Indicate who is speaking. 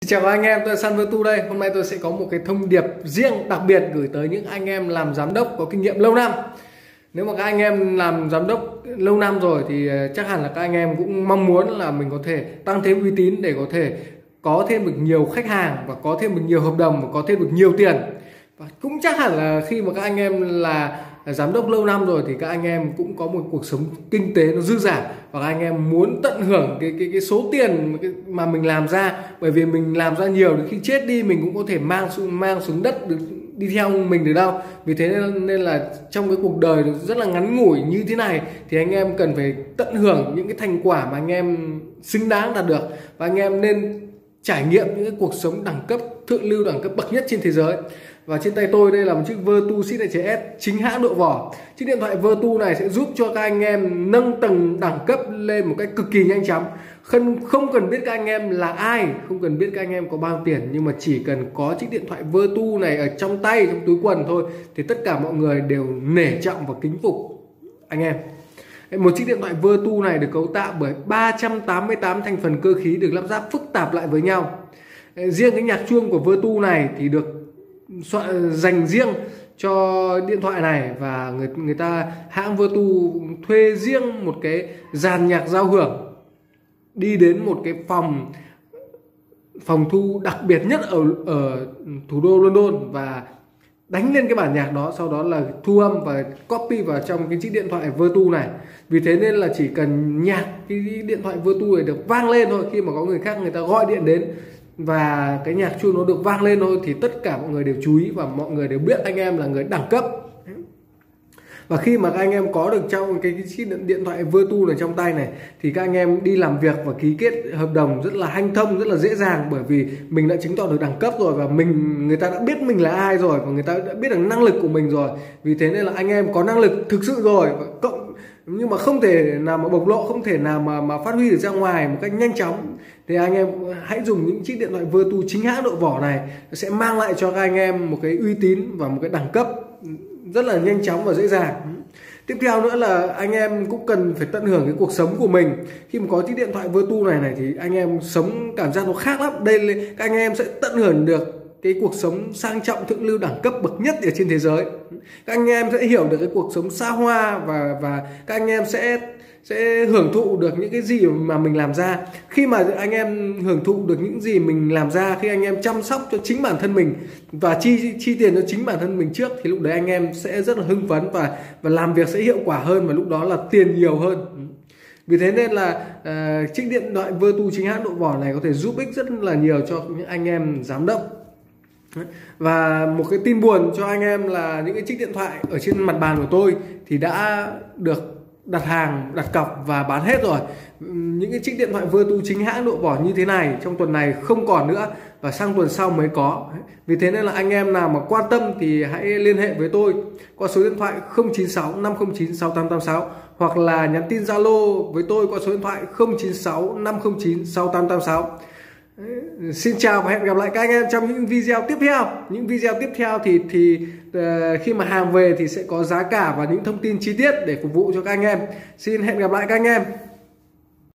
Speaker 1: chào các anh em, tôi là San Vertu đây. Hôm nay tôi sẽ có một cái thông điệp riêng đặc biệt gửi tới những anh em làm giám đốc có kinh nghiệm lâu năm. Nếu mà các anh em làm giám đốc lâu năm rồi thì chắc hẳn là các anh em cũng mong muốn là mình có thể tăng thêm uy tín để có thể có thêm được nhiều khách hàng và có thêm được nhiều hợp đồng và có thêm được nhiều tiền. Và cũng chắc hẳn là khi mà các anh em là giám đốc lâu năm rồi thì các anh em cũng có một cuộc sống kinh tế nó dư dả và các anh em muốn tận hưởng cái số tiền mà mình làm ra, bởi vì mình làm ra nhiều thì khi chết đi mình cũng có thể mang xuống đất được, đi theo mình được đâu. Vì thế nên là trong cái cuộc đời rất là ngắn ngủi như thế này thì anh em cần phải tận hưởng những cái thành quả mà anh em xứng đáng đạt được, và anh em nên trải nghiệm những cái cuộc sống đẳng cấp, thượng lưu, đẳng cấp bậc nhất trên thế giới. Và trên tay tôi đây là một chiếc Vertu Signature S chính hãng độ vỏ. Chiếc điện thoại Vertu này sẽ giúp cho các anh em nâng tầng đẳng cấp lên một cách cực kỳ nhanh chóng. Không cần biết các anh em là ai, không cần biết các anh em có bao tiền, nhưng mà chỉ cần có chiếc điện thoại Vertu này ở trong tay, trong túi quần thôi thì tất cả mọi người đều nể trọng và kính phục anh em. Một chiếc điện thoại Vertu này được cấu tạo bởi 388 thành phần cơ khí được lắp ráp phức tạp lại với nhau. Riêng cái nhạc chuông của Vertu này thì được dành riêng cho điện thoại này, và người ta hãng Vertu thuê riêng một cái dàn nhạc giao hưởng đi đến một cái phòng thu đặc biệt nhất ở thủ đô London và đánh lên cái bản nhạc đó, sau đó là thu âm và copy vào trong cái chiếc điện thoại Vertu này. Vì thế nên là chỉ cần nhạc cái điện thoại Vertu này được vang lên thôi, khi mà có người khác người ta gọi điện đến và cái nhạc chuông nó được vang lên thôi thì tất cả mọi người đều chú ý và mọi người đều biết anh em là người đẳng cấp. Và khi mà các anh em có được trong cái chiếc điện thoại Vertu này trong tay này thì các anh em đi làm việc và ký kết hợp đồng rất là hanh thông, rất là dễ dàng, bởi vì mình đã chứng tỏ được đẳng cấp rồi và người ta đã biết mình là ai rồi, và người ta đã biết được năng lực của mình rồi. Vì thế nên là anh em có năng lực thực sự rồi, nhưng mà không thể nào mà bộc lộ, không thể nào mà phát huy được ra ngoài một cách nhanh chóng, thì anh em hãy dùng những chiếc điện thoại Vertu chính hãng độ vỏ này, sẽ mang lại cho các anh em một cái uy tín và một cái đẳng cấp rất là nhanh chóng và dễ dàng. Tiếp theo nữa là anh em cũng cần phải tận hưởng cái cuộc sống của mình. Khi mà có chiếc điện thoại Vertu này thì anh em sống cảm giác nó khác lắm. Đây các anh em sẽ tận hưởng được cái cuộc sống sang trọng, thượng lưu, đẳng cấp bậc nhất ở trên thế giới. Các anh em sẽ hiểu được cái cuộc sống xa hoa và các anh em sẽ hưởng thụ được những cái gì mà mình làm ra. Khi mà anh em hưởng thụ được những gì mình làm ra, khi anh em chăm sóc cho chính bản thân mình và chi tiền cho chính bản thân mình trước, thì lúc đấy anh em sẽ rất là hưng phấn và làm việc sẽ hiệu quả hơn, và lúc đó là tiền nhiều hơn. Vì thế nên là chiếc điện thoại Vertu chính hãng độ vỏ này có thể giúp ích rất là nhiều cho những anh em giám đốc. Và một cái tin buồn cho anh em là những cái chiếc điện thoại ở trên mặt bàn của tôi thì đã được đặt hàng, đặt cọc và bán hết rồi. Những cái chiếc điện thoại Vertu chính hãng độ vỏ như thế này trong tuần này không còn nữa, và sang tuần sau mới có. Vì thế nên là anh em nào mà quan tâm thì hãy liên hệ với tôi qua số điện thoại 096 509 6886 hoặc là nhắn tin Zalo với tôi qua số điện thoại 096 509 6886. Xin chào và hẹn gặp lại các anh em trong những video tiếp theo. Những video tiếp theo thì khi mà hàng về thì sẽ có giá cả và những thông tin chi tiết để phục vụ cho các anh em. Xin hẹn gặp lại các anh em.